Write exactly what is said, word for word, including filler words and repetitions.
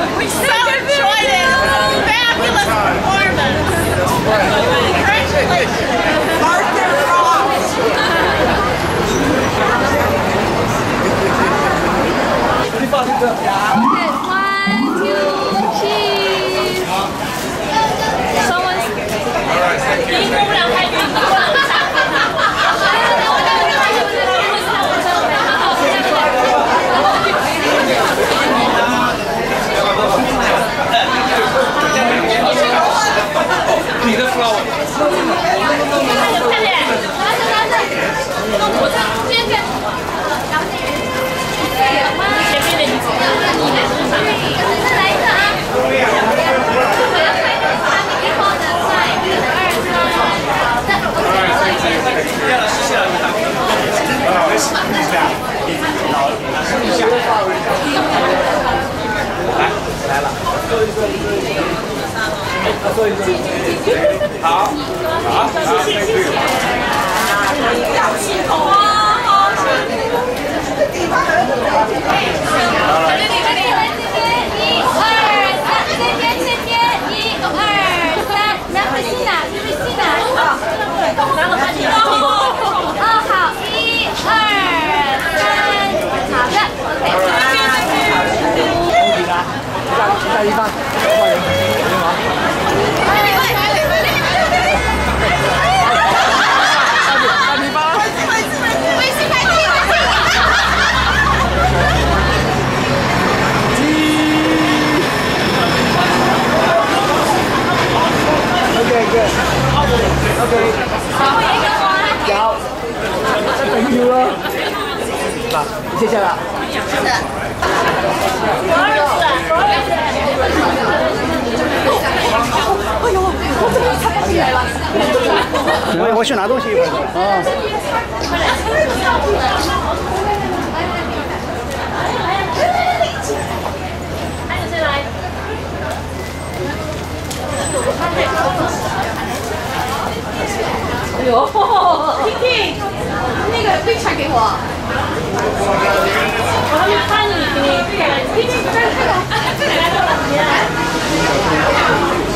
We so enjoyed it. Fabulous performance. Congratulations. Arthur Ross. One, two, cheese. Someone's. All right, thank you. 你的 flower。 快点，拿着拿着，我这这边。前面的你走，你来多少？再来一个啊！我要拍的是他们以后的菜，一二三，好的 ，OK。 要了，谢谢了，你好。我来试一下，老试一下。来，来了。好，好，好，谢谢，谢谢。表情好啊，好，谢谢。地方很好。 这里这里这边，一二三，这边这边，一二三，那不是哪？这是西哪？好，拿我看你哦。哦，好，一二三，好的 ，OK。 下一半，换人，人王。Okay, good. Okay. 有，再等住咯。嗱，謝謝啦。哎呦，我這邊插進嚟啦。我我去拿東西一會兒。啊。哎呦 ，T T， 那个对传给我。我还没看你，你 T T 在这个，这来这两天。